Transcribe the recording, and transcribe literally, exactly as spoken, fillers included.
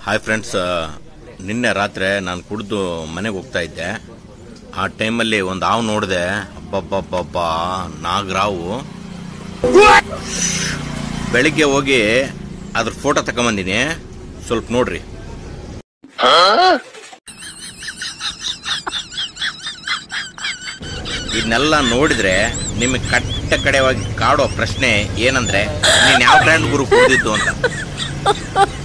Hi friends, ನಿನ್ನೆ ರಾತ್ರಿ ನಾನು ಕುಡಿದು ಮನೆಗೆ ಹೋಗ್ತಾ ಇದ್ದೆ. ಆ ಟೈಮಲ್ಲಿ ಒಂದು ಹಾವು ನೋಡಿದೆ. ಅಬ್ಬಬ್ಬಬ್ಬಬ್ಬ, ನಾಗರಾವು. ಬೆಳಿಗ್ಗೆ ಹೋಗಿ ಅದ್ರ ಫೋಟೋ ತಗೊಂಬಂದಿನಿ, ಸ್ವಲ್ಪ ನೋಡ್ರಿ. ಇದನ್ನೆಲ್ಲ ನೋಡಿದ್ರೆ ನಿಮಗೆ ಕಟ್ಟ ಕಡೆವಾಗಿ ಕಾಡೋ ಪ್ರಶ್ನೆ ಏನಂದ್ರೆ, ನೀನ್ ಯಾವ ಬ್ರ್ಯಾಂಡ್ ಗುರು ಕುಡಿದಿದ್ದು ಅಂತ.